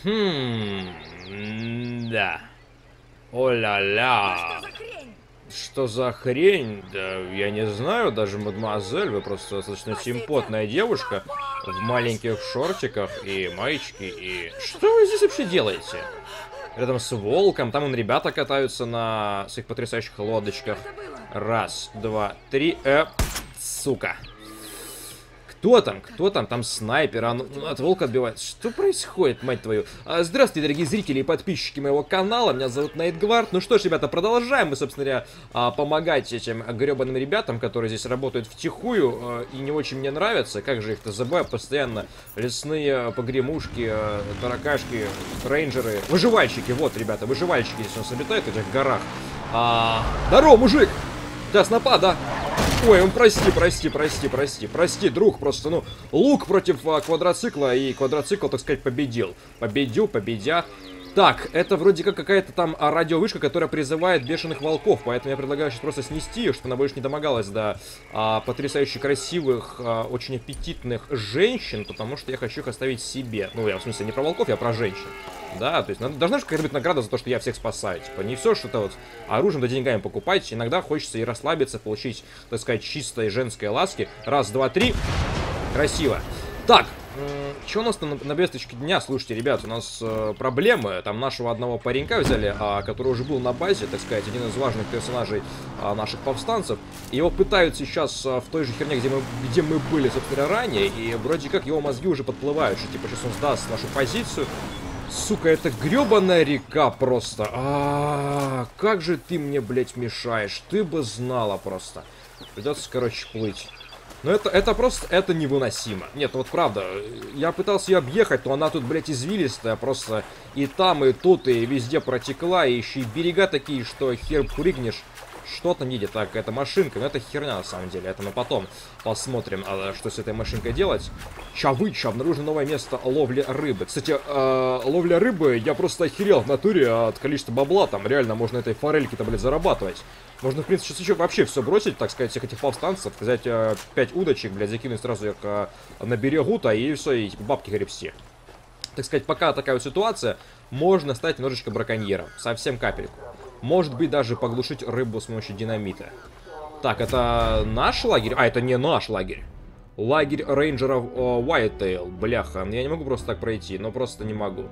Да. О-ля-ля. Что за хрень? Да, я не знаю, даже, мадемуазель, вы просто достаточно симпотная девушка в маленьких шортиках и маечке, и... Что вы здесь вообще делаете? Рядом с волком, там вон ребята катаются на своих потрясающих лодочках. Раз, два, три, сука. Кто там? Кто там? Там снайпер, от волка отбивает. Что происходит, мать твою? Здравствуйте, дорогие зрители и подписчики моего канала. Меня зовут Найтгвард. Ну что ж, ребята, продолжаем мы, собственно говоря, помогать этим гребаным ребятам, которые здесь работают втихую и не очень мне нравятся. Как же их-то забываю постоянно. Лесные погремушки, таракашки, рейнджеры, выживальщики. Вот, ребята, выживальщики здесь у нас обитают в этих горах. Здорово, мужик! Да, снопа, да? Ой, он прости, друг, просто, ну, лук против квадроцикла, и квадроцикл, так сказать, победил. Победя. Так, это вроде как какая-то там радиовышка, которая призывает бешеных волков, поэтому я предлагаю сейчас просто снести ее, чтобы она больше не домогалась до потрясающе красивых, очень аппетитных женщин, потому что я хочу их оставить себе. Ну, я в смысле не про волков, я про женщин. Да, то есть должна же какая-то быть награда за то, что я всех спасаю. Типа, не все что-то вот оружием да деньгами покупать. Иногда хочется и расслабиться, получить, так сказать, чистой женской ласки. Раз, два, три. Красиво. Так, что у нас там на повесточке дня? Слушайте, ребят, у нас проблемы. Там нашего одного паренька взяли, который уже был на базе, так сказать, один из важных персонажей наших повстанцев. Его пытают сейчас в той же херне, где мы были, собственно, ранее. И вроде как его мозги уже подплывают, что типа сейчас он сдаст нашу позицию. Сука, это гребаная река просто. Как же ты мне, блядь, мешаешь? Ты бы знала просто. Придется, короче, плыть. Но это просто, это невыносимо. Нет, ну вот правда, я пытался ее объехать, но она тут, блядь, извилистая просто. И там, и тут, и везде протекла, и еще и берега такие, что хер прыгнешь. Что там едет? Так, это машинка, но это херня на самом деле. Это мы потом посмотрим, что с этой машинкой делать. Чавыча, обнаружено новое место ловли рыбы. Кстати, ловля рыбы, я просто охерел в натуре от количества бабла. Там реально можно этой форельки-то, блядь, зарабатывать. Можно, в принципе, сейчас еще вообще все бросить, так сказать, всех этих повстанцев. Взять 5 удочек, блядь, закинуть сразу их на берегу-то, и все, и типа бабки гребсти. Так сказать, пока такая вот ситуация, можно стать немножечко браконьером. Совсем капельку. Может быть, даже поглушить рыбу с помощью динамита. Так, это наш лагерь? Это не наш лагерь. Лагерь рейнджеров Whitetail. Бляха, я не могу просто так пройти, но просто не могу.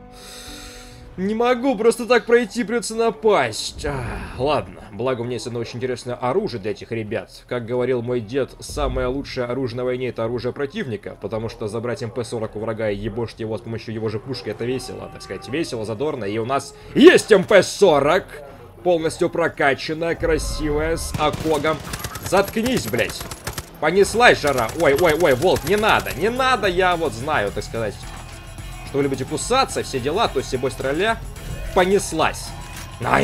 Не могу просто так пройти, придется напасть. Ладно, благо у меня есть одно очень интересное оружие для этих ребят. Как говорил мой дед, самое лучшее оружие на войне — это оружие противника, потому что забрать МП-40 у врага и ебошить его с помощью его же пушки — это весело, так сказать, весело, задорно. И у нас есть МП-40, полностью прокачанная, красивая, с окогом. Заткнись, блядь. Понеслась жара. Ой, волк, не надо, я вот знаю, так сказать, что вы любите кусаться, все дела, то есть все бой стреля. Понеслась. Най.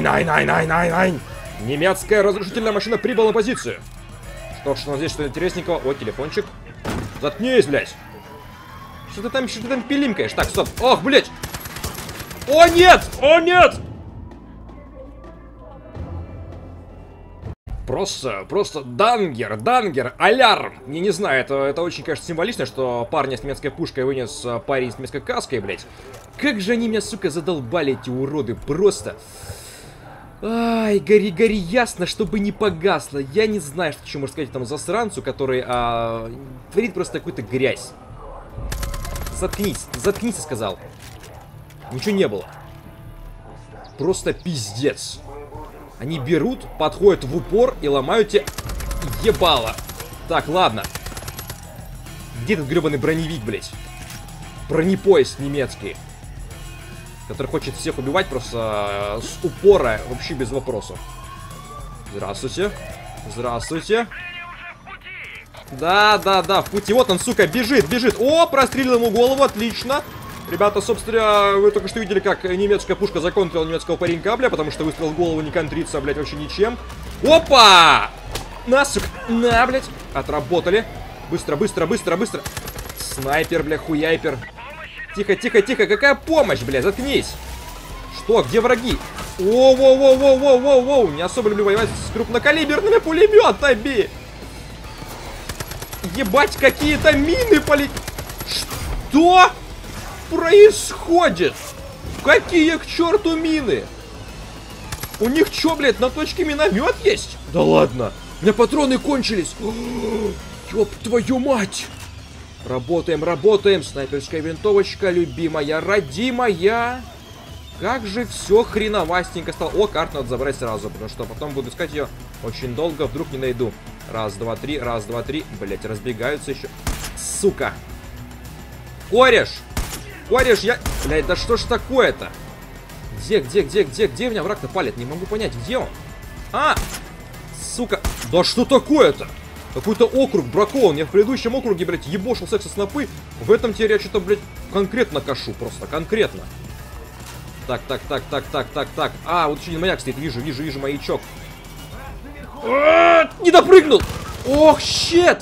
Немецкая разрушительная машина прибыла на позицию. Что ж, у нас здесь что-то интересненького. О, телефончик. Заткнись, блядь. Что ты там пилимкаешь? Так, стоп. Ох, блядь. О, нет! Просто дангер, алярм. Я не знаю, это очень, конечно, символично, что парня с немецкой пушкой вынес парень с немецкой каской, блядь. Как же они меня, сука, задолбали, эти уроды, просто. Ай, гори ясно, чтобы не погасло. Я не знаю, что еще можно сказать этому засранцу, который творит просто какую-то грязь. Заткнись, я сказал. Ничего не было. Просто пиздец. Они берут, подходят в упор и ломают тебе ебало. Так, ладно. Где этот гребаный броневик, блядь? Бронепоезд немецкий, который хочет всех убивать просто с упора, вообще без вопросов. Здравствуйте. Да, в пути. Вот он, сука, бежит. О, прострелил ему голову, отлично. Ребята, собственно, вы только что видели, как немецкая пушка законтрила немецкого паренька, бля, потому что выстрел в голову не контрится, блядь, вообще ничем. Опа! На, сука, на, блядь. Отработали. Быстро. Снайпер, бля, хуяйпер. Тихо, какая помощь, бля, заткнись. Что, где враги? Воу. Не особо люблю воевать с крупнокалиберными пулеметами. Ебать, какие-то мины полетели. Что происходит? Какие к черту мины? У них чё, блядь, на точке миномет есть? Да ладно. У меня патроны кончились. Ёб твою мать. Работаем, работаем. Снайперская винтовочка, любимая, родимая. Как же все хреновастенько стало. О, карту надо забрать сразу, потому что потом буду искать ее очень долго, вдруг не найду. Раз, два, три, раз, два, три. Блять, разбегаются еще. Сука. Кореш! Кореш, я... Блять, да что ж такое-то? Где меня враг-то палит? Не могу понять, где он? А! Сука. Да что такое-то? Какой-то округ бракован. Я в предыдущем округе, блядь, ебошил секса-снопы. В этом теперь я что-то, блядь, конкретно кашу. Просто конкретно. Так. А, вот еще один маяк стоит. Вижу маячок. Не допрыгнул! Ох, щет!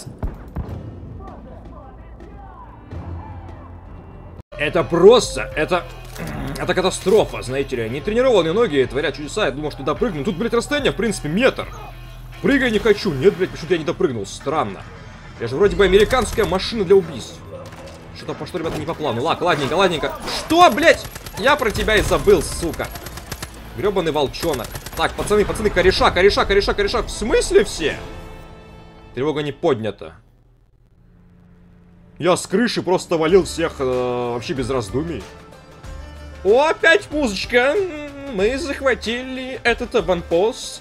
Это просто, это катастрофа, знаете ли. Нетренированные ноги творят чудеса. Я думал, что допрыгну. Тут, блядь, расстояние, в принципе, метр. Прыгай не хочу. Нет, блядь, почему-то я не допрыгнул. Странно. Я же вроде бы американская машина для убийств. Что-то пошло, ребята, не по плану. Ладненько. Что, блядь? Я про тебя и забыл, сука. Гребаный волчонок. Так, пацаны, кореша. В смысле все? Тревога не поднята. Я с крыши просто валил всех вообще без раздумий. О, опять музычка. Мы захватили этот аванпост.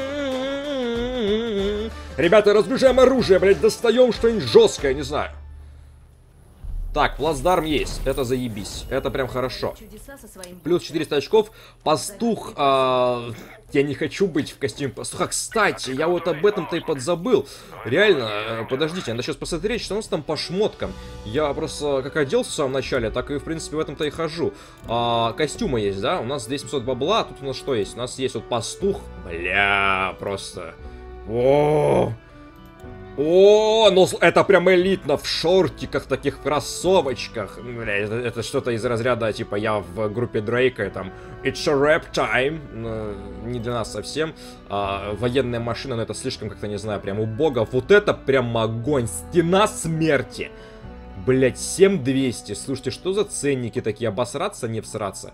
Ребята, разгружаем оружие, блядь, достаем что-нибудь жесткое, не знаю. Так, плацдарм есть, это заебись, это прям хорошо. Плюс 400 очков. Пастух, я не хочу быть в костюме пастуха. Кстати, я вот об этом-то и подзабыл. Реально, подождите, надо сейчас посмотреть, что у нас там по шмоткам. Я просто как оделся в самом начале, так и в принципе в этом-то и хожу. Костюмы есть, да? У нас здесь 700 бабла, а тут у нас что есть? У нас есть вот пастух. Бля, просто... О, ну это прям элитно, в шортиках, таких кроссовочках. Бля, это что-то из разряда, типа, я в группе Дрейка, там, It's a rap time. Не для нас совсем. Военная машина, но это слишком, как-то, не знаю, прям убого. Вот это прям огонь, стена смерти. Блять, 7200. Слушайте, что за ценники такие? Обосраться, не всраться?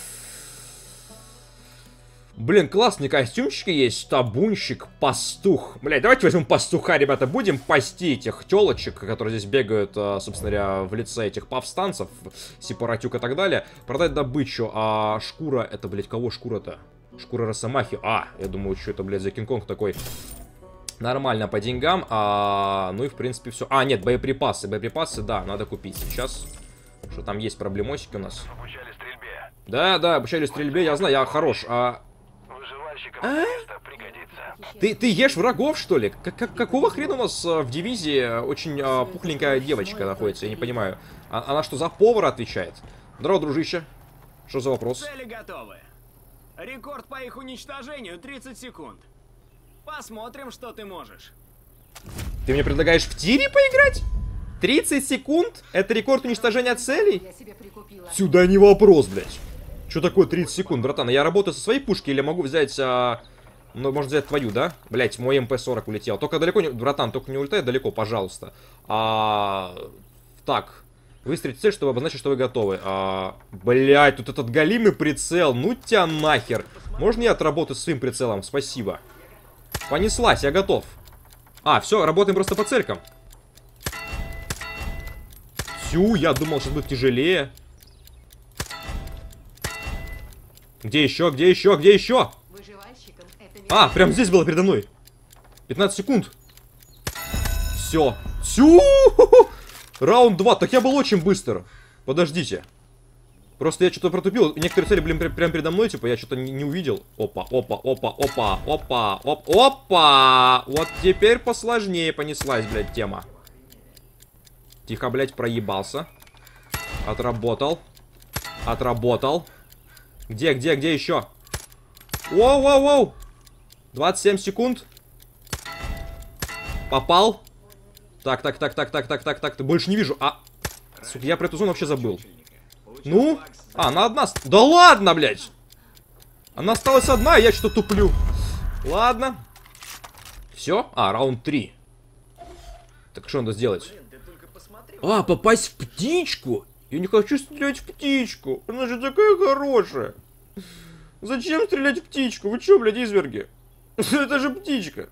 Блин, классные костюмчики есть. Табунщик, пастух. Блядь, давайте возьмем пастуха, ребята. Будем пасти этих телочек, которые здесь бегают, собственно говоря, в лице этих повстанцев, сепаратюк и так далее. Продать добычу. А шкура, это, блядь, кого шкура-то? Шкура Росомахи. Я думаю, что это, блядь, за Кинг-Конг такой. Нормально по деньгам. Ну и, в принципе, все. Нет, боеприпасы. Боеприпасы, да, надо купить сейчас. Что там есть проблемосики у нас. Обучали стрельбе. Да, обучали стрельбе, я знаю, я хорош. Ты ешь врагов, что ли? Какого хрена у нас в дивизии очень пухленькая девочка находится? Я не понимаю. Она что, за повара отвечает? Здорово, дружище. Что за вопрос? Цели готовы. Рекорд по их уничтожению 30 секунд. Посмотрим, что ты можешь. Ты мне предлагаешь в тире поиграть? 30 секунд? Это рекорд уничтожения целей? Сюда не вопрос, блядь. Что такое 30 секунд, братан? Я работаю со своей пушки или могу взять... Ну, можно взять твою, да? Блять, мой МП-40 улетел. Только далеко не... Братан, только не улетай далеко, пожалуйста. Так. Выстрелить в цель, чтобы обозначить, что вы готовы. Блять, тут этот голимый прицел. Ну тебя нахер. Можно я отработаю своим прицелом? Спасибо. Понеслась, я готов. Все, работаем просто по целькам. Я думал, сейчас будет тяжелее. Где еще? Прям здесь было передо мной. 15 секунд. Все. Раунд 2. Так я был очень быстро. Подождите. Просто я что-то протупил. Некоторые цели, блин, прям передо мной, типа, я что-то не увидел. Опа. Вот теперь посложнее понеслась, блядь, тема. Тихо, блядь, проебался. Отработал. Где еще? Воу. 27 секунд. Попал. Так. Ты больше не вижу. Сука, я про эту зону вообще забыл. Ну? Она одна. Да ладно, блядь. Она осталась одна, а я что-то туплю. Ладно. Все? Раунд 3. Так что надо сделать? Попасть в птичку? Я не хочу стрелять в птичку. Она же такая хорошая. Зачем стрелять в птичку? Вы чё, блядь, изверги? Это же птичка.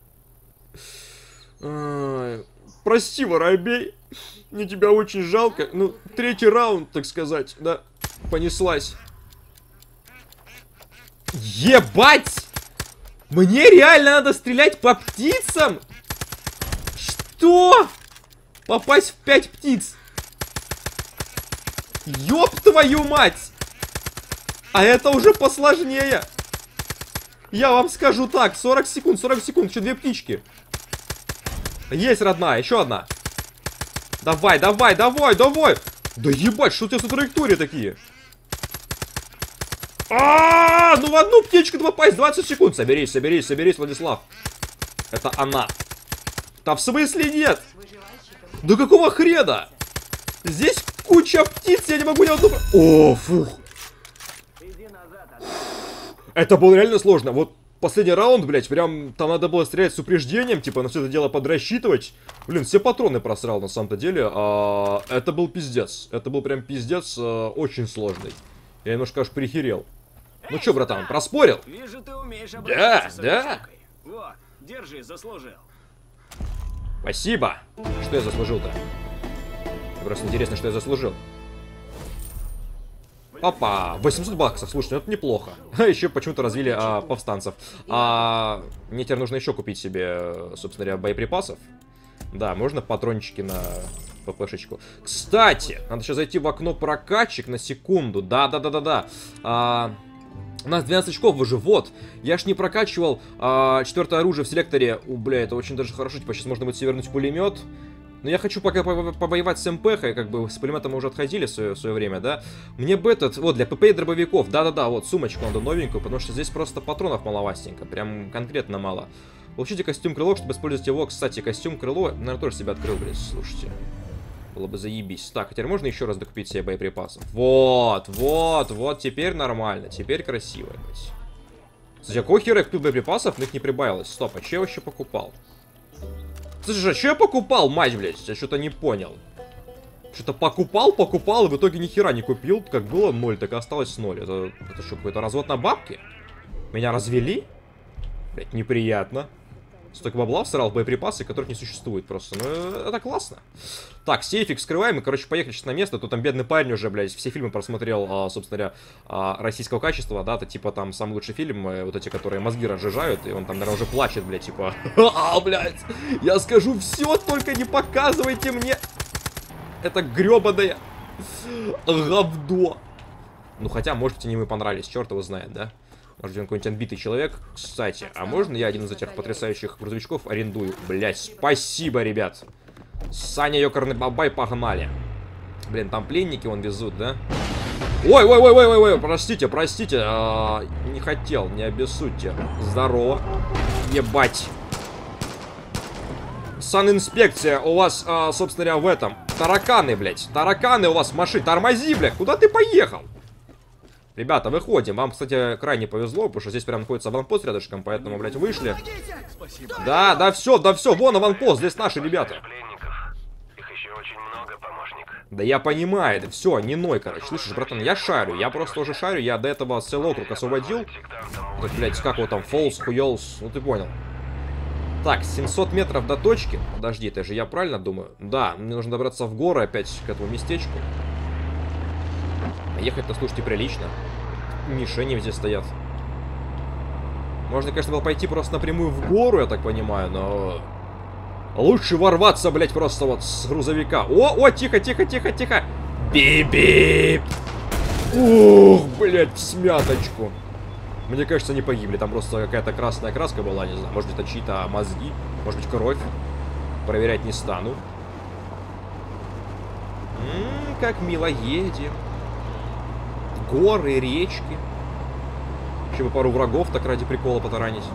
Прости, воробей. Мне тебя очень жалко. Ну, третий раунд, так сказать, да, понеслась. Ебать! Мне реально надо стрелять по птицам? Что? Попасть в 5 птиц. Ёб твою мать! А это уже посложнее. Я вам скажу так, 40 секунд, еще 2 птички. Есть, родная, еще одна. Давай, давай, давай, давай. Да ебать, что у тебя за траектории такие? Ну в одну птичку попасть 20 секунд. Соберись, соберись, соберись, Владислав. Это она. Да в смысле нет? Да какого хрена? Здесь куча птиц, я не могу ни одну... О, фух. Это было реально сложно. Вот последний раунд, блядь, прям там надо было стрелять с упреждением, типа на все это дело подрасчитывать. Блин, все патроны просрал на самом-то деле. Это был пиздец. Это был прям пиздец очень сложный. Я немножко аж прихерел. Ну чё, братан, проспорил? Вижу, ты умеешь Да, да. Вот, держи, заслужил. Спасибо. Что я заслужил-то? Просто интересно, что я заслужил. Опа, 800 баксов, слушай, ну это неплохо. Еще почему-то развили повстанцев. Мне теперь нужно еще купить себе, собственно говоря, боеприпасов. Да, можно патрончики на ППшечку. Кстати, надо сейчас зайти в окно прокачек на секунду. Да. У нас 12 очков уже, вот. Я ж не прокачивал 4-е оружие в селекторе. Бля, это очень даже хорошо, типа сейчас можно будет себе вернуть пулемет. Но я хочу пока побоевать с МПХой, как бы с пулеметом мы уже отходили в свое время, да. Мне бы этот, вот, для ПП и дробовиков, да-да-да, вот, сумочку надо новенькую, потому что здесь просто патронов маловастенько, прям конкретно мало. Получите костюм крыло, чтобы использовать его. Кстати, костюм крыло, наверное, тоже себя открыл, блин, слушайте. Было бы заебись. Так, теперь можно еще раз докупить себе боеприпасов. Вот, теперь нормально, теперь красиво, блядь. Кстати, какого хера я купил боеприпасов, но их не прибавилось. Стоп, а что я вообще покупал? Слушай, а что я покупал, мать, блядь? Я что-то не понял. Что-то покупал, и в итоге ни хера не купил. Как было 0, так и осталось 0. Это что, какой-то развод на бабки? Меня развели? Блядь, неприятно. Столько бабла всрал в боеприпасы, которых не существует просто. Ну, это классно. Так, сейфик вскрываем. И, короче, поехали сейчас на место. Тут там бедный парень уже, блядь, все фильмы просмотрел, собственно говоря, российского качества, да, то типа там самый лучший фильм, вот эти, которые мозги разжижают, и он там, наверное, уже плачет, блядь, типа, блядь, я скажу все, только не показывайте мне это гребаное говно. Ну, хотя, может быть, они ему понравились, черт его знает, да? Может, он какой-нибудь отбитый человек. Кстати, а можно я один из этих потрясающих грузовичков арендую? Блять, спасибо, ребят. Саня, ёкарный бабай, погнали. Блин, там пленники вон везут, да? Ой, простите. Не хотел, не обессудьте. Здорово. Ебать. Санинспекция у вас, собственно говоря, в этом. Тараканы, блядь. Тараканы у вас в машине. Тормози, блядь. Куда ты поехал? Ребята, выходим. Вам, кстати, крайне повезло, потому что здесь прям находится аванпост рядышком, поэтому, блядь, вышли. Спасибо. Да, все, вон аванпост, здесь наши ребята. Их еще очень много, помощник. Да я понимаю, да все, не ной, короче. Слышишь, братан, я шарю, я просто уже шарю, я до этого целый округ освободил. Так, блядь, как его там, Фолс, Хуелс, ну ты понял. Так, 700 метров до точки. Подожди, это же я правильно думаю? Да, мне нужно добраться в горы опять к этому местечку. Ехать-то, слушайте, прилично. Мишени здесь стоят. Можно, конечно, было пойти просто напрямую в гору, я так понимаю, но... Лучше ворваться, блядь, просто вот с грузовика. О, тихо. Бип-бип. Ух, блядь, в смяточку. Мне кажется, они погибли. Там просто какая-то красная краска была, не знаю. Может быть, это чьи-то мозги, может быть, кровь. Проверять не стану. Как мило едем. Горы, речки. Еще бы пару врагов так ради прикола потаранить.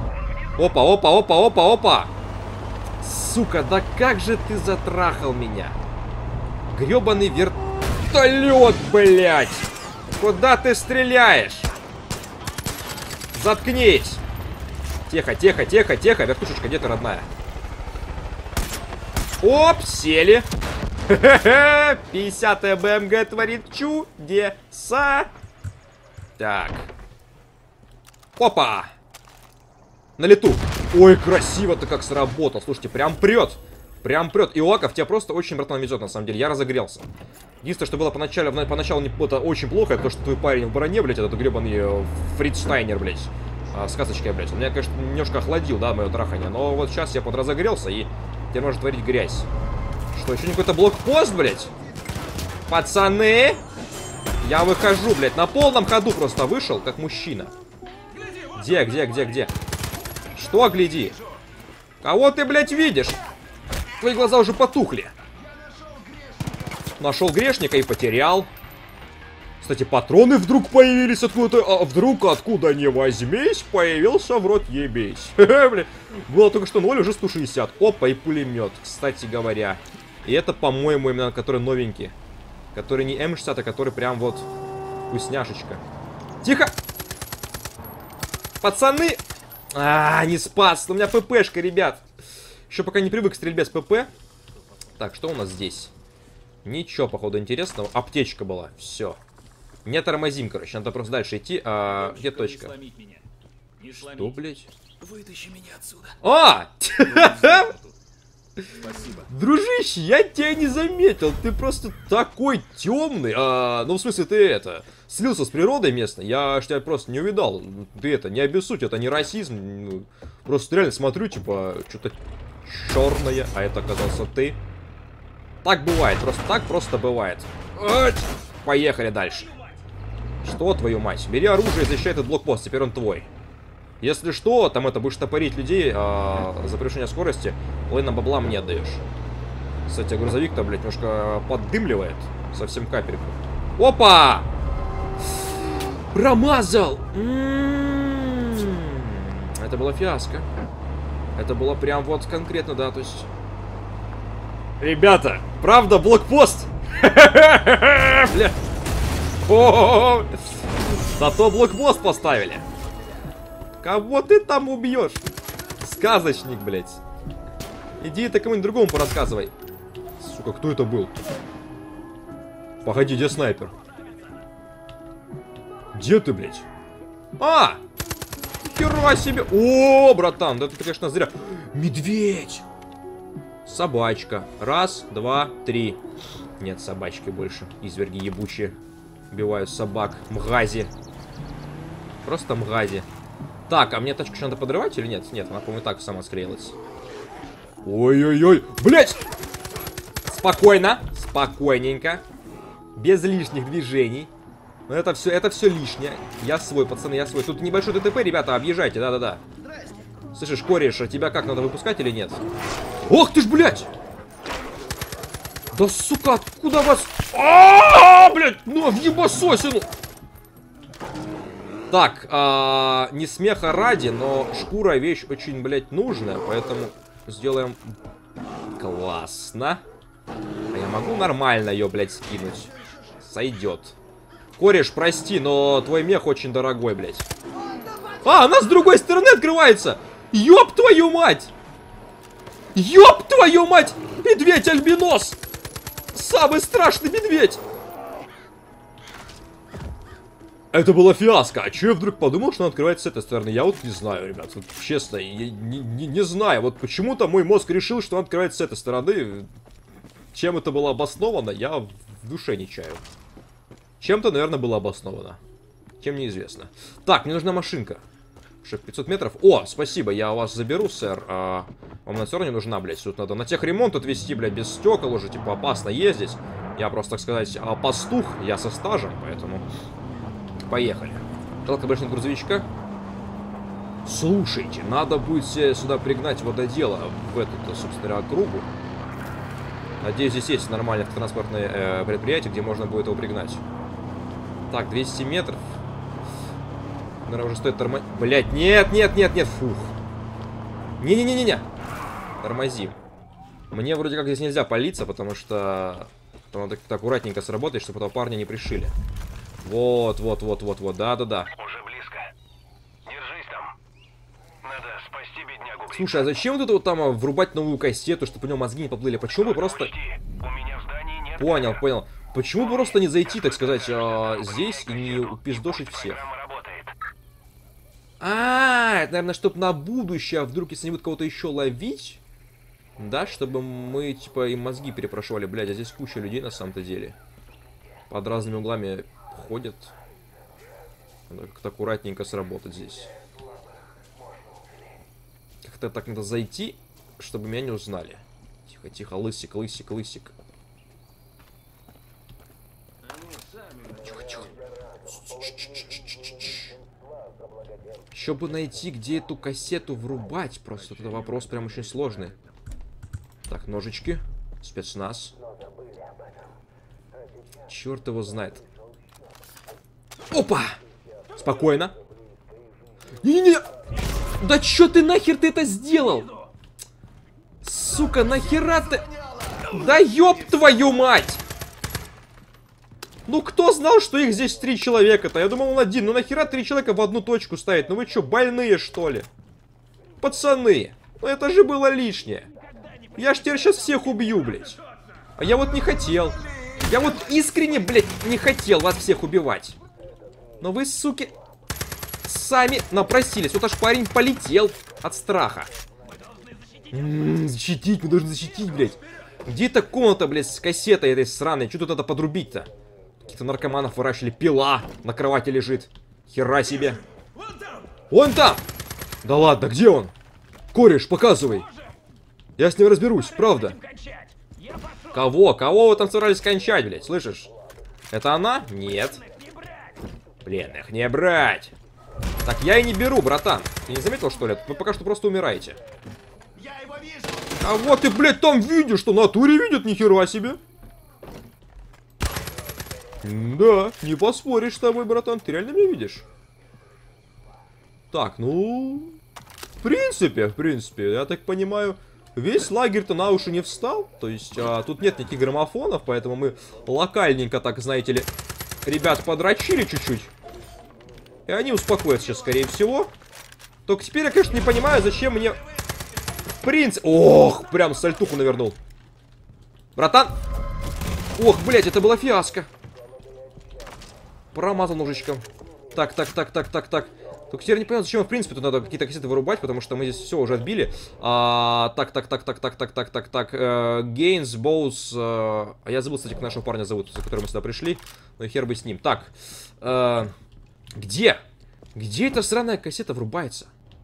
Опа. Сука, да как же ты затрахал меня. Гребаный вертолет, блядь. Куда ты стреляешь? Заткнись. Тихо. Вертушечка, где ты, родная? Оп, сели. 50-я БМГ творит чудеса. Так. Опа! На лету. Ой, красиво-то как сработал. Слушайте, прям прет. Прям прет. Иоаков, тебя просто очень, братан, везет, на самом деле. Я разогрелся. Единственное, что было поначалу это очень плохо, это то, что твой парень в броне, блядь, этот гребаный Фридштайнер, блядь. Сказочка, блядь. Он меня, конечно, немножко охладил, да, мое трахание. Но вот сейчас я подразогрелся, и теперь можно творить грязь. Что, еще не какой-то блокпост, блядь? Пацаны! Я выхожу, блядь. На полном ходу просто вышел, как мужчина. Где? Что гляди? Кого ты, блядь, видишь? Твои глаза уже потухли. Нашел грешника и потерял. Кстати, патроны вдруг появились откуда-то. А вдруг, откуда не возьмись, появился в рот ебись. Блин. Было только что 0, уже 160. Опа, и пулемет, кстати говоря. И это, по-моему, именно который новенький. Который не М60, а который прям вот вкусняшечка. Тихо! Пацаны! Не спас. У меня ППшка, ребят. Еще пока не привык стрельбе с ПП. Так, что у нас здесь? Ничего, походу, интересного. Аптечка была. Все. Не тормозим, короче. Надо просто дальше идти. Где точка? Что, блядь? Вытащи меня отсюда. Спасибо. Дружище, я тебя не заметил. Ты просто такой темный. Ну, в смысле, ты это... Слился с природой местной. Я ж тебя просто не увидал. Ты это, не обессудь, это не расизм. Просто реально смотрю, типа, что-то черное. А это оказался ты. Так бывает, просто бывает. Поехали дальше. Что, твою мать? Бери оружие и защищай этот блокпост, теперь он твой. Если что, там это, будешь топорить людей за превышение скорости, половину бабла мне отдаешь. Кстати, грузовик-то, блядь, немножко поддымливает. Совсем капельку. Опа! Промазал! Это была фиаско. Это было прям вот конкретно, да, то есть... Ребята, правда, блокпост? Бля. Зато блокпост поставили. Кого ты там убьешь? Сказочник, блядь. Иди это кому-нибудь другому порассказывай. Сука, кто это был? Погоди, где снайпер? Где ты, блядь? Хера себе. О, братан, да ты, конечно, зря. Медведь. Собачка. Раз, два, три. Нет собачки больше. Изверги ебучие. Убивают собак. Мгази. Просто мгази. Так, а мне тачку еще надо подрывать или нет? Нет, она, по-моему, так сама склеилась. Ой-ой-ой. Блять! Спокойно. Спокойненько. Без лишних движений. Но это все лишнее. Я свой, пацаны, я свой. Тут небольшой ДТП, ребята, объезжайте, да-да-да. Слышишь, кореш, а тебя как, надо выпускать или нет? Ох ты ж, блядь! Да, сука, откуда вас... блядь, ну, в ебасосину! Так, не смеха ради, но шкура вещь очень, блядь, нужная, поэтому сделаем... Классно. А я могу нормально ее, блядь, скинуть? Сойдет. Кореш, прости, но твой мех очень дорогой, блядь. Она с другой стороны открывается! Ёб твою мать! Ёб твою мать! Медведь-альбинос! Самый страшный медведь! Это была фиаско. А чё я вдруг подумал, что он открывается с этой стороны? Я вот не знаю, ребят. Вот, честно, я не знаю. Вот почему-то мой мозг решил, что он открывается с этой стороны. Чем это было обосновано, я в душе не чаю. Чем-то, наверное, было обосновано. Чем неизвестно. Так, мне нужна машинка. 500 метров. О, спасибо, я вас заберу, сэр. Вам на все равно не нужна, блядь. Тут надо на техремонт отвезти, блядь, без стекол уже, типа, опасно ездить. Я просто, так сказать, пастух. Я со стажем, поэтому... Поехали. Жалко больше нет грузовичка. Слушайте, надо будет сюда пригнать вододела в эту, собственно, округу. Надеюсь, здесь есть нормальное транспортное предприятие, где можно будет его пригнать. Так, 200 метров. Наверное, уже стоит тормозить. Блять, нет, фух. Не-не-не-не-не. Тормозим. Мне вроде как здесь нельзя палиться, потому что... Там надо аккуратненько сработать, чтобы этого парня не пришили. Вот, да-да-да. Уже близко. Держись там. Надо спасти беднягу. Слушай, а зачем вот это вот там врубать новую кассету, чтобы у него мозги не поплыли? Почему бы просто... Учти, у меня в здании Понял, понял. Почему бы просто не зайти, так сказать, здесь и не упиздошить всех? Программа работает. Это, наверное, чтобы на будущее, вдруг, если они будут кого-то еще ловить, да, чтобы мы, типа, им мозги перепрошивали. Блядь, а здесь куча людей на самом-то деле. Под разными углами ходят. Надо как-то аккуратненько сработать здесь. Как-то так надо зайти, чтобы меня не узнали. Тихо, тихо, лысик, лысик, лысик. Тихо, тихо. Еще бы найти, где эту кассету врубать. Просто это вопрос прям очень сложный. Так, ножички. Спецназ. Черт его знает. Опа! Спокойно. Не-не-не! Да чё ты нахер ты это сделал? Сука, нахера ты... Да ёб твою мать! Ну кто знал, что их здесь 3 человека-то? Я думал, он один. Ну нахера 3 человека в одну точку ставить? Ну вы чё, больные что ли? Пацаны, ну это же было лишнее. Я ж теперь сейчас всех убью, блядь. А я вот не хотел. Я вот искренне, блядь, не хотел вас всех убивать. Но вы, суки, сами напросились. Вот аж парень полетел от страха. Защитить, мы должны защитить, блядь. Где эта комната, блядь, с кассетой этой сраной? Что тут надо подрубить-то? Каких-то наркоманов выращивали. Пила на кровати лежит. Хера себе. Вон там! Да ладно, где он? Кореш, показывай. Я с ним разберусь, правда. Кого? Кого вы там собирались кончать, блядь? Слышишь? Это она? Нет. Блин, их не брать. Так, я и не беру, братан. Ты не заметил, что ли? Вы пока что просто умираете. А вот ты, блядь, там видишь, что в натуре видит, нихера себе. Да, не поспоришь с тобой, братан. Ты реально меня видишь? Так, ну... В принципе, я так понимаю... Весь лагерь-то на уши не встал. То есть, тут нет никаких граммофонов, поэтому мы локальненько, так, знаете ли, ребят подрочили чуть-чуть. И они успокоятся сейчас, скорее всего. Только теперь я, конечно, не понимаю, зачем мне... В принципе... Ох, прям сальтуху навернул. Братан! Ох, блядь, это была фиаско. Промазал ножичком. Так. Только теперь не понял, зачем, в принципе, тут надо какие-то кассеты вырубать, потому что мы здесь все уже отбили. Так. Гейнс, Боус. А я забыл, кстати, как нашего парня зовут, за которым мы сюда пришли. Ну и хер бы с ним. Так. Где? Где эта сраная кассета врубается?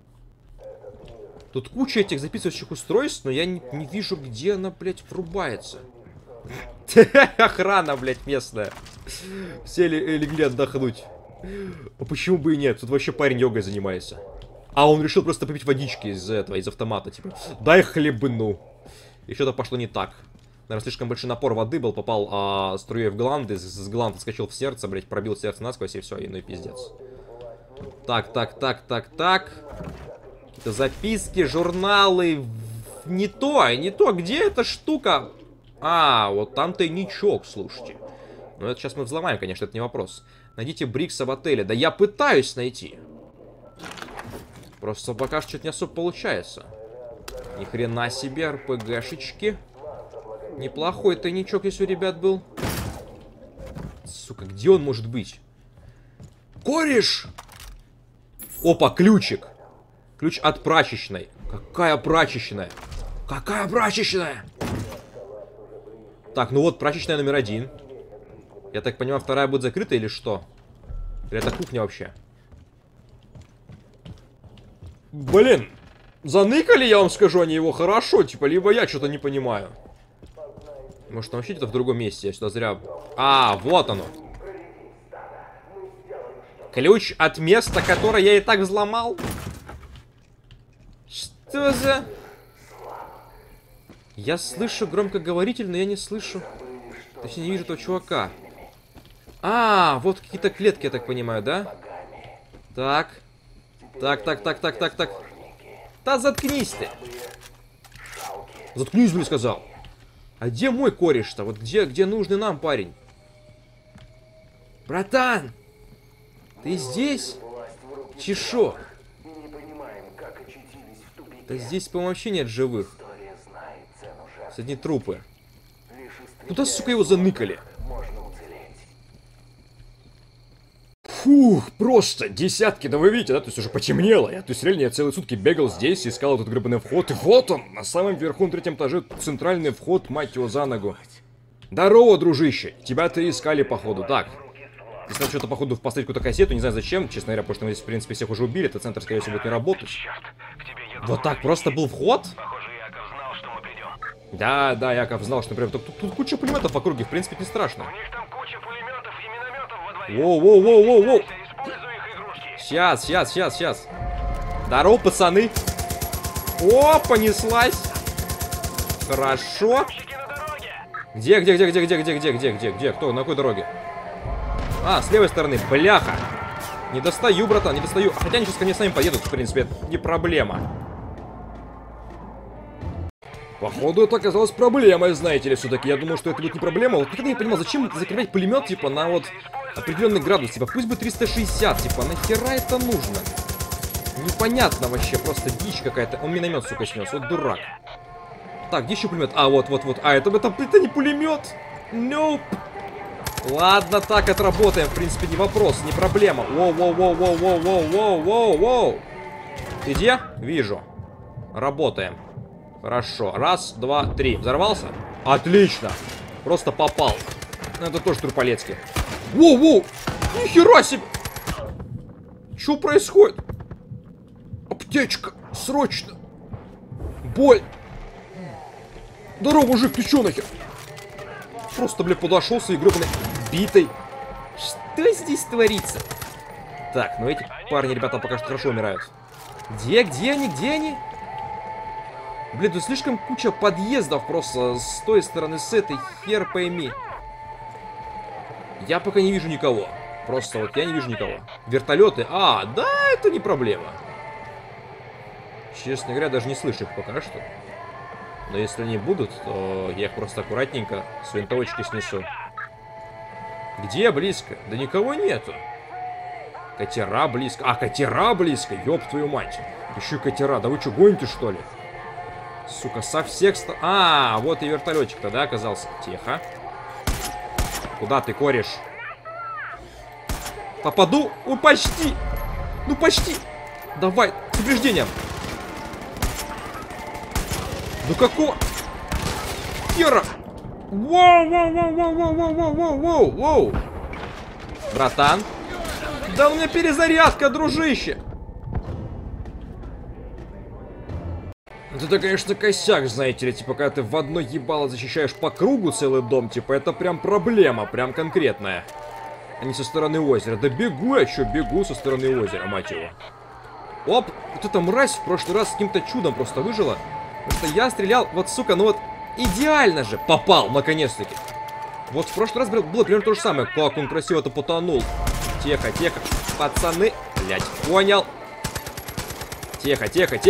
Тут куча этих записывающих устройств, но я не вижу, где она, блядь, врубается. Охрана, блядь, местная. Все легли отдохнуть. А почему бы и нет? Тут вообще парень йогой занимается. А он решил просто попить водички из этого, из автомата, типа. Дай хлебну. И что-то пошло не так. Наверное, слишком большой напор воды был, попал струей в гланды, с гланд скачал в сердце, блядь, пробил сердце насквозь, и все, и ну и пиздец. Так. Какие-то записки, журналы. Не то, где эта штука? Вот там тайничок, слушайте. Ну, это сейчас мы взломаем, конечно, это не вопрос. Найдите Брикса в отеле. Да я пытаюсь найти. Просто пока что-то не особо получается. Ни хрена себе, РПГшечки. Неплохой тайничок, если у ребят был. Сука, где он может быть? Кореш! Опа, ключик. Ключ от прачечной. Какая прачечная? Какая прачечная? Так, ну вот прачечная номер 1. Я так понимаю, вторая будет закрыта или что? Или это кухня вообще? Блин, заныкали, я вам скажу, они его хорошо, типа, либо я что-то не понимаю. Может, там вообще где-то в другом месте, я сюда зря... Вот оно. Ключ от места, которое я и так взломал. Что за... Я слышу громкоговоритель, но я не слышу. Точнее, не вижу этого чувака. Вот какие-то клетки, я так понимаю, да? Так. Да заткнись ты. Заткнись, блин, сказал. А где мой кореш-то? Вот где нужный нам парень? Братан! Ты здесь? Чешо? Да здесь, по-моему, вообще нет живых. Одни трупы. Куда, сука, его заныкали? Фух, просто десятки, да вы видите, да, то есть уже потемнело. То есть реально я целые сутки бегал здесь, искал этот гребаный вход, и вот он, на самом верху, на 3-м этаже, центральный вход, мать его, за ногу. Здорово, дружище, тебя-то искали, походу, так. Здесь надо что-то, походу, впоставить какую-то кассету, не знаю зачем, честно говоря, потому что мы здесь, в принципе, всех уже убили, этот центр, скорее всего, будет не работать. Черт, к тебе едут Вот так, новые. просто был вход? Похоже, Яков знал, что мы придем. Да, Яков знал, что прям тут куча пулеметов в округе, в принципе, не страшно. У них там куча пулеметов и минометов во дворе. Воу-воу-воу-воу-воу. Используй их игрушки. Сейчас. Здорово, пацаны. О, понеслась. Хорошо. Щеки на дороге. Где? Кто? На какой дороге? А, с левой стороны. Бляха. Не достаю, братан, не достаю. Хотя они сейчас ко мне сами поедут, в принципе, это не проблема. Походу, это оказалось проблемой, знаете ли, все-таки. Я думал, что это будет не проблема. Вот никогда не понимал, зачем закрывать пулемет, типа, на вот определенный градус. Типа, пусть бы 360, типа, нахера это нужно? Непонятно вообще, просто дичь какая-то. Он миномет, сука, снес, вот дурак. Так, где еще пулемет? А, вот. А, это не пулемет. Nope. Ладно, так отработаем, в принципе, не вопрос, не проблема. Воу. Ты где? Вижу. Работаем. Хорошо. Раз, два, три. Взорвался? Отлично. Просто попал. Это тоже Труполецкий. Воу. Нихера себе. Что происходит? Аптечка. Срочно. Боль. Здорово, мужик, ты чё нахер? Просто, блядь, подошел с гребаной битой. Что здесь творится? Так, ну эти парни, ребята, пока что хорошо умирают. Где они? Блин, тут слишком куча подъездов просто с той стороны, с этой, хер пойми. Я пока не вижу никого. Просто вот я не вижу никого. Вертолеты. А, да, это не проблема. Честно говоря, даже не слышу их пока что. Но если они будут, то я их просто аккуратненько с винтовочки снесу. Где близко? Да никого нету. Катера близко. А, катера близко, ёб твою мать. Еще и катера. Да вы что, гоните, что ли? Сука, со всех сторон. А, вот и вертолетик-то, да, оказался. Тихо. Куда ты, кореш? Попаду? О, почти. Ну, почти. Давай, с упреждением. Ну какого? Хера! Воу! Братан. Да у меня перезарядка, дружище. Это, конечно, косяк, знаете ли, типа, когда ты в одно ебало защищаешь по кругу целый дом, типа, это прям проблема, прям конкретная. А не со стороны озера. Да бегу я, что бегу со стороны озера, мать его. Оп, вот эта мразь в прошлый раз с каким-то чудом просто выжила. Потому что я стрелял, вот, сука, ну вот, идеально же попал, наконец-таки. Вот в прошлый раз было примерно то же самое. Как он красиво-то потонул. Тихо, пацаны. Блять, понял. Тихо.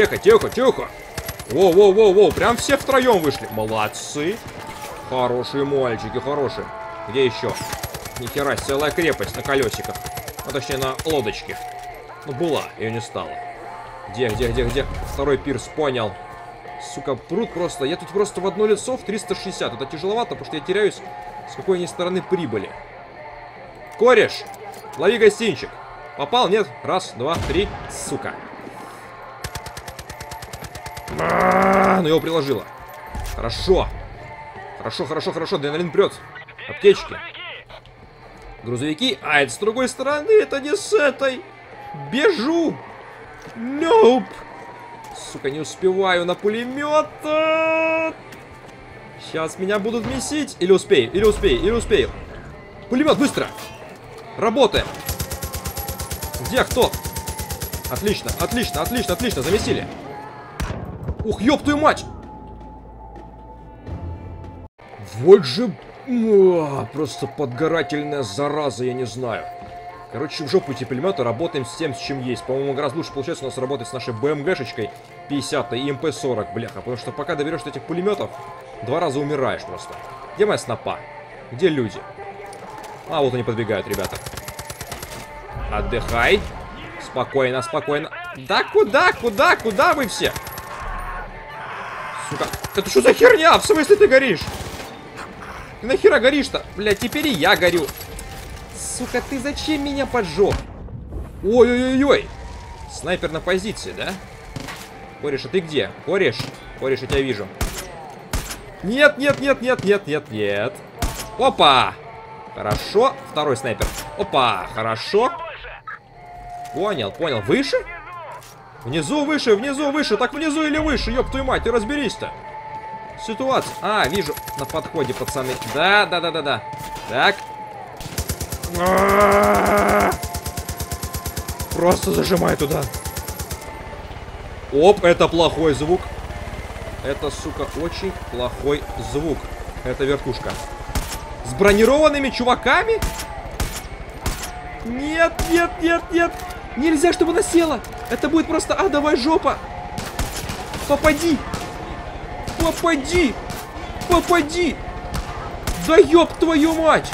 Воу, прям все втроем вышли. Молодцы. Хорошие мальчики, хорошие. Где еще? Нихера, целая крепость на колесиках. Ну, точнее, на лодочке. Ну, была, ее не стало. Где? Второй пирс, понял. Сука, пруд просто. Я тут просто в одно лицо в 360. Это тяжеловато, потому что я теряюсь, с какой они стороны прибыли. Кореш, лови гостинчик. Попал, нет? Раз, два, три. Сука. Ну, его приложило. Хорошо. Адреналин прет. Аптечки. Грузовики. А, это с другой стороны. Это не с этой. Бежу. Nope. Сука, не успеваю на пулемет. Сейчас меня будут месить. Или успею. Пулемет, быстро. Работаем. Где кто? Отлично. Замесили. Ух, ёб твою мать. Вот же... просто подгорательная зараза, я не знаю. Короче, в жопу эти пулеметы, работаем с тем, с чем есть. По-моему, гораздо лучше получается у нас работать с нашей БМГшечкой 50 и МП-40, бляха. Потому что пока доберешься до этих пулеметов, 2 раза умираешь просто. Где моя снопа? Где люди? А, вот они подбегают, ребята. Отдыхай. Спокойно. Да куда вы все? Сука, это что за херня? В смысле ты горишь? Ты нахера горишь-то? Блядь, теперь и я горю. Сука, ты зачем меня поджег? Ой-ой-ой-ой. Снайпер на позиции, да? Кореш, а ты где? Кореш? Кореш, я тебя вижу. Нет, нет, нет, нет, нет, нет, нет. Опа! Хорошо. Второй снайпер. Опа, хорошо. Понял, понял. Выше? Внизу, выше, внизу, выше. Так внизу или выше? Ёб твою мать, ты разберись-то. Ситуация. А, вижу. На подходе, пацаны. Да, да, да, да, да. Так. Просто зажимай туда. Оп, это плохой звук. Это, сука, очень плохой звук. Это вертушка. С бронированными чуваками? Нет, нет, нет, нет. Нельзя, чтобы она села. Это будет просто адовая жопа. Попади. Попади. Попади. Да ёб твою мать.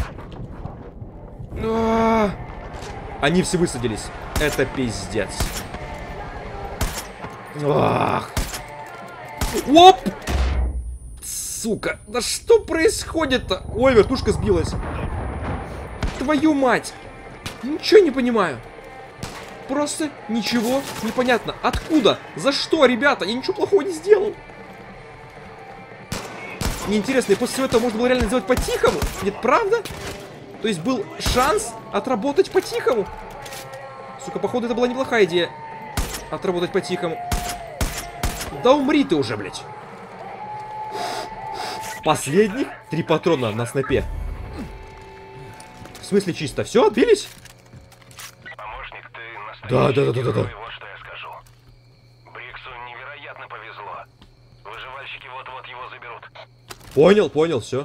Они все высадились. Это пиздец. Ах. Оп! Сука, да что происходит-то? Ой, вертушка сбилась. Твою мать. Ничего не понимаю. Просто ничего не понятно. Откуда? За что, ребята? Я ничего плохого не сделал. Мне интересно, и после всего этого можно было реально сделать по-тихому? Нет, правда? То есть был шанс отработать по-тихому? Сука, походу это была неплохая идея. Отработать по-тихому. Да умри ты уже, блядь. Последних 3 патрона на снайпе. В смысле чисто? Все, отбились? Помощник, ты Да. вот что я скажу. Бриксу невероятно повезло. Выживальщики вот-вот его заберут. Понял, все.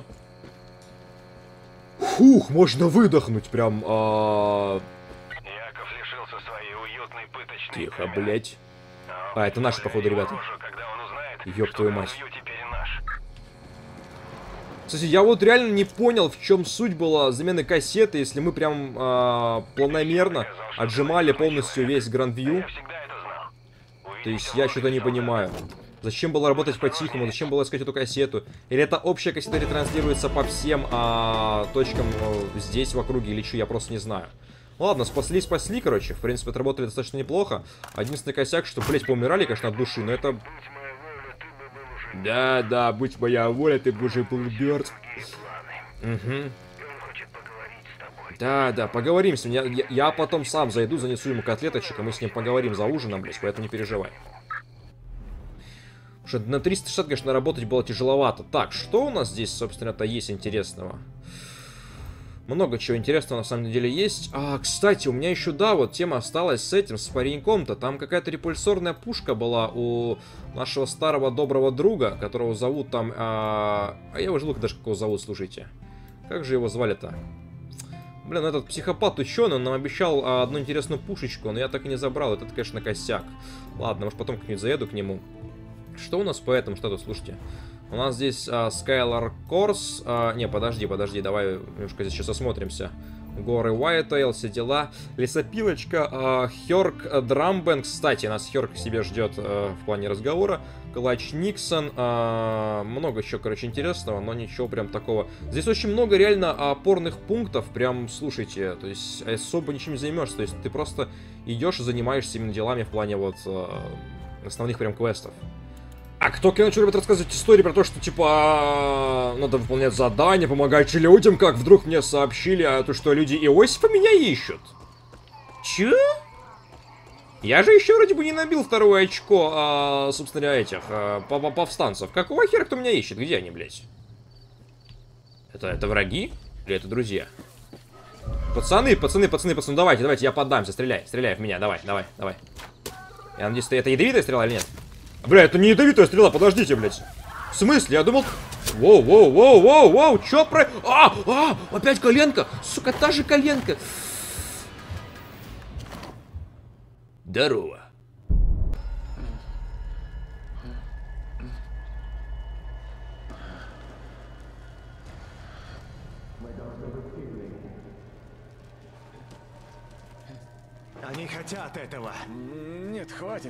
Фух, можно выдохнуть прям. Яков лишился своей уютной пыточной Тихо, камеры. блядь. А, это наши, походу, ребята. Когда он узнает, Ёб что твою мать. Ганвью теперь наш. Кстати, я вот реально не понял, в чем суть была замены кассеты, если мы прям планомерно отжимали полностью весь Гранд-Вью. Я всегда это знал. То есть я что-то не понимаю. Зачем было работать по-тихому, зачем было искать эту кассету? Или это общая кассета ретранслируется по всем точкам здесь, в округе, или что, я просто не знаю. Ладно, спасли, короче. В принципе, отработали достаточно неплохо. Единственный косяк, что, блять, поумирали, конечно, от души, но это... Да, будь моя воля, ты бы уже был мертв. Угу. Да, поговорим с ним. Я потом сам зайду, занесу ему котлеточек, и мы с ним поговорим за ужином, блядь, поэтому не переживай. Потому что на 360, конечно, работать было тяжеловато. Так, что у нас здесь, собственно-то, есть интересного? Много чего интересного на самом деле есть. Кстати, у меня еще, да, вот тема осталась с этим, с пареньком-то. Там какая-то репульсорная пушка была у нашего старого доброго друга, которого зовут там... я уже забыл даже, как его зовут, слушайте. Как же его звали-то? Блин, этот психопат ученый, он нам обещал одну интересную пушечку, но я так и не забрал. Это, конечно, косяк. Ладно, может потом как-нибудь заеду к нему. Что у нас по этому штату, слушайте? У нас здесь Skylar Course. Не, подожди, давай немножко здесь сейчас осмотримся. Горы Whitetail, все дела. Лесопилочка, Хёрк Драмбен. Кстати, нас Хёрк себе ждет в плане разговора. Клатч Никсон. Много еще, короче, интересного, но ничего прям такого. Здесь очень много реально опорных пунктов. Прям, слушайте, то есть особо ничем не займешься. То есть ты просто идешь и занимаешься именно делами в плане вот основных прям квестов. А кто начал, ребят, рассказывать истории про то, что, типа, надо выполнять задания, помогать людям, как вдруг мне сообщили, то, что люди Иосифа меня ищут. Чё? Я же еще вроде бы не набил второе очко, собственно, этих, повстанцев. Какого хера кто меня ищет? Где они, блядь? Это враги? Или это друзья? Пацаны, давайте, я поддамся, стреляй в меня, давай. Я надеюсь, это ядовитая стрела или нет? Бля, это не ядовитая стрела, подождите, блядь. В смысле? Я думал... Воу, чё про... Опять коленка! Сука, та же коленка! Здорово. Они хотят этого. Нет, хватит.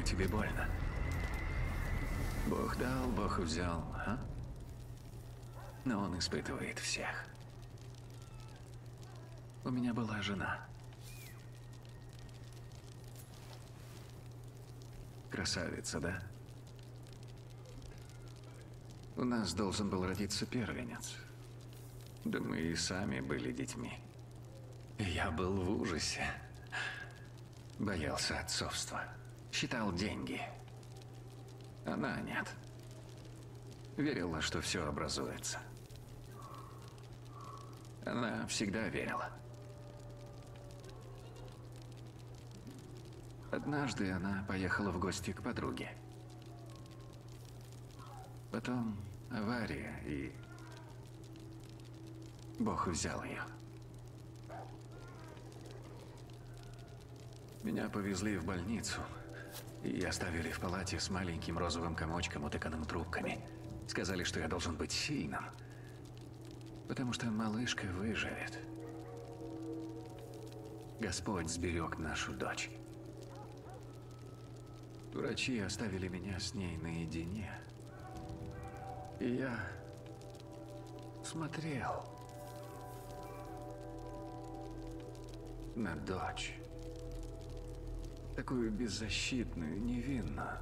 тебе больно. Бог дал, Бог взял, а? Но он испытывает всех. У меня была жена. Красавица, да? У нас должен был родиться первенец. Да мы и сами были детьми. И я был в ужасе. Боялся отцовства. Считал деньги. Она нет. Верила, что все образуется. Она всегда верила. Однажды она поехала в гости к подруге. Потом авария, и Бог взял ее. Меня повезли в больницу и оставили в палате с маленьким розовым комочком, утыканным трубками. Сказали, что я должен быть сильным, потому что малышка выживет. Господь сберег нашу дочь. Врачи оставили меня с ней наедине. И я смотрел на дочь. Такую беззащитную, невинную.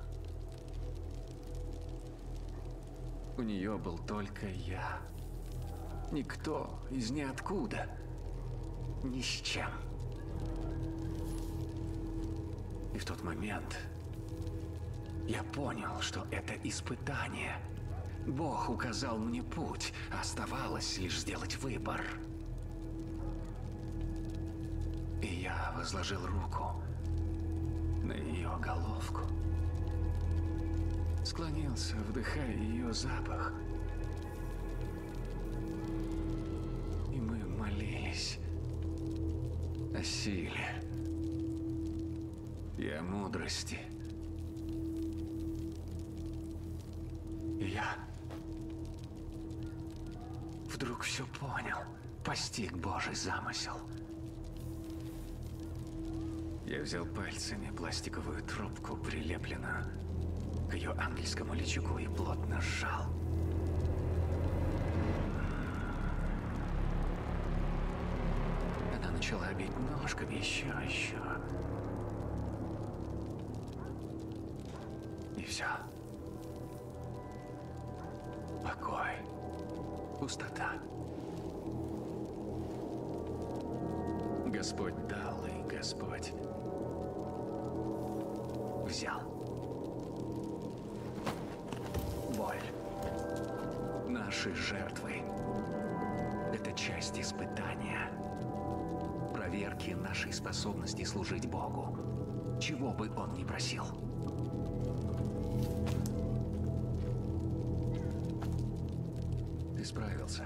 У нее был только я. Никто из ниоткуда. Ни с чем. И в тот момент я понял, что это испытание. Бог указал мне путь. Оставалось лишь сделать выбор. И я возложил руку на ее головку. Склонился, вдыхая ее запах. И мы молились о силе и о мудрости. И я вдруг все понял, постиг Божий замысел. Я взял пальцами пластиковую трубку, прилепленную к ее ангельскому личику, и плотно сжал. Она начала бить ножками еще. И все. Покой. Пустота. Господь дал, и Господь взял. Боль. Наши жертвы. Это часть испытания. Проверки нашей способности служить Богу. Чего бы Он ни просил. Ты справился.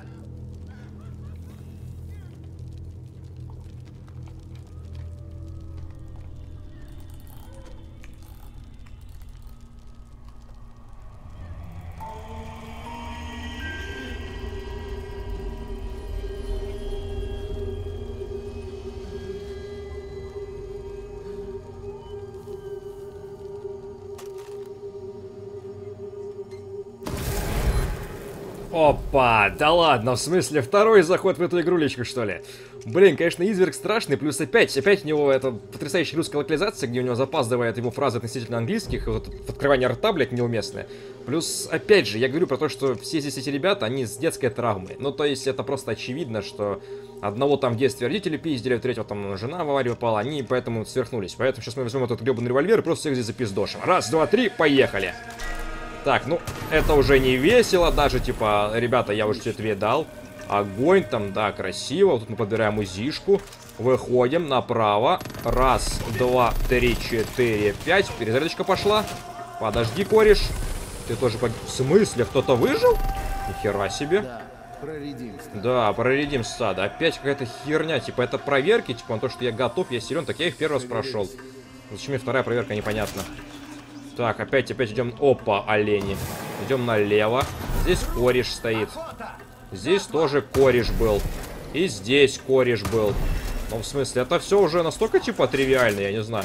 Опа, да ладно, в смысле, второй заход в эту игрулечку, что ли? Блин, конечно, изверг страшный, плюс опять у него эта потрясающая русская локализация, где у него запаздывает его фразы относительно английских, и вот открывание рта, блядь, неуместное. Плюс, опять же, я говорю про то, что все здесь эти ребята, они с детской травмой. Ну, то есть, это просто очевидно, что одного там в детстве родители пиздили, третьего там жена в аварию попала, они поэтому сверхнулись. Поэтому сейчас мы возьмем этот гребаный револьвер и просто всех здесь запиздошим. Раз, два, три, поехали! Так, ну, это уже не весело, даже, типа, ребята, я уже все это дал. Огонь там, да, красиво. Тут мы подбираем узишку. Выходим направо. Раз, два, три, четыре, пять. Перезарядочка пошла. Подожди, кореш. Ты тоже В смысле, кто-то выжил? Нихера себе. Да, проредим. Да, проредим стадо. Опять какая-то херня. Типа, это проверки, типа, на то, что я готов, я силен. Так я их первый раз прошел. Зачем мне вторая проверка, непонятно. Так, опять идем. Опа, олени. Идем налево. Здесь кореш стоит. Здесь тоже кореш был. И здесь кореш был. Ну, в смысле, это все уже настолько, типа, тривиально, я не знаю.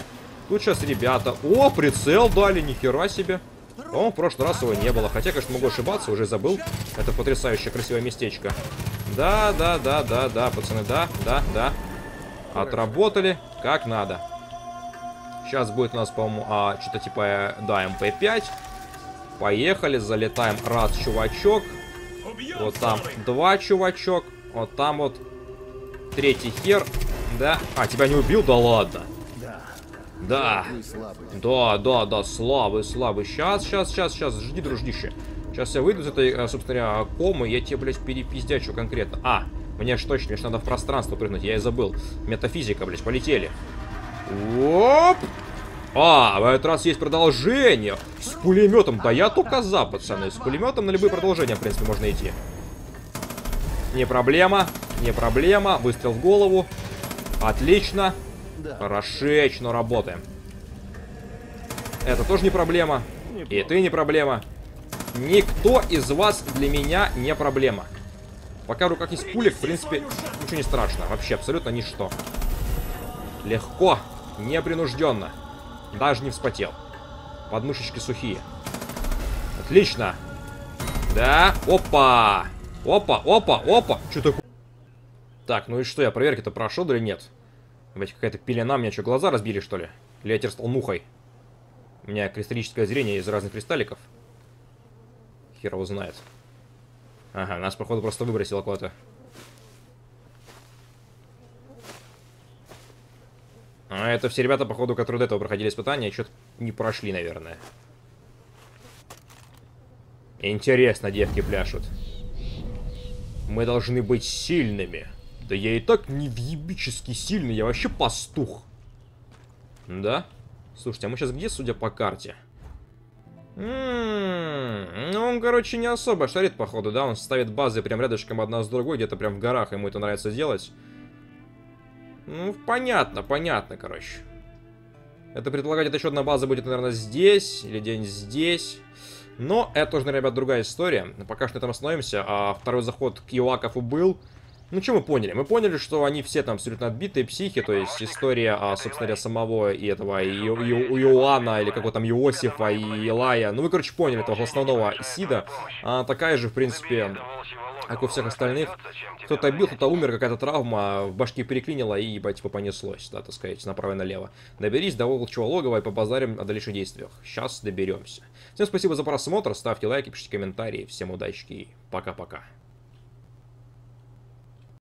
Тут сейчас ребята... О, прицел дали, нихера себе. По-моему, в прошлый раз его не было. Хотя, конечно, могу ошибаться, уже забыл. Это потрясающее красивое местечко. Да, пацаны, да. Отработали как надо. Сейчас будет у нас, по-моему, что-то типа, да, МП5. Поехали, залетаем. Раз, чувачок. Вот там 2, чувачок. Вот там вот 3-й хер. Да. А, тебя не убил? Да ладно. Да. Да, слабый. Сейчас. Жди, дружище. Сейчас я выйду из этой, собственно говоря, комы, и я тебе, блядь, перепиздячу конкретно. Мне ж точно, мне ж надо в пространство прыгнуть, я и забыл. Метафизика, блядь, полетели. Оп! В этот раз есть продолжение. С пулеметом. Да я только за, пацаны. С пулеметом на любые продолжения, в принципе, можно идти. Не проблема. Выстрел в голову. Отлично. Хорошечно работаем. Это тоже не проблема. И ты не проблема. Никто из вас для меня не проблема. Пока в руках есть пулик, в принципе, ничего не страшно. Вообще, абсолютно ничто. Легко, непринужденно. Даже не вспотел. Подмышечки сухие. Отлично. Да, опа. Опа. Что такое? Так, ну и что, я проверки-то прошел или нет? Ведь какая-то пелена, мне что, глаза разбили, что ли? Или я теперь стал мухой? У меня кристаллическое зрение из разных кристалликов. Хер его знает. Ага, нас, походу, просто выбросило куда-то. Это все ребята, походу, которые до этого проходили испытания, что-то не прошли, наверное. Интересно, девки пляшут. Мы должны быть сильными. Да я и так невъебически сильный, я вообще пастух. Да? Слушайте, а мы сейчас где, судя по карте? Ну, он, короче, не особо шарит, походу, да? Он ставит базы прям рядышком одна с другой, где-то прям в горах, ему это нравится делать. Ну, понятно, короче. Это предполагать, это еще одна база будет, наверное, здесь, или где-нибудь здесь. Но это тоже, ребят, другая история. Пока что на этом остановимся. Второй заход к Иоакову был. Ну, что мы поняли? Мы поняли, что они все там абсолютно отбитые психи, то есть история, собственно говоря, самого и этого Иоанна, или какого там Иосифа и Илая. Ну, вы, короче, поняли этого основного Сида. Такая же, в принципе, как у всех остальных. Кто-то бил, кто-то умер, какая-то травма, в башке переклинила и, ебать, типа, понеслось, да, так сказать, направо и налево. Доберись до волчьего логова и побазарим о дальнейших действиях. Сейчас доберемся. Всем спасибо за просмотр, ставьте лайки, пишите комментарии. Всем удачи и пока-пока.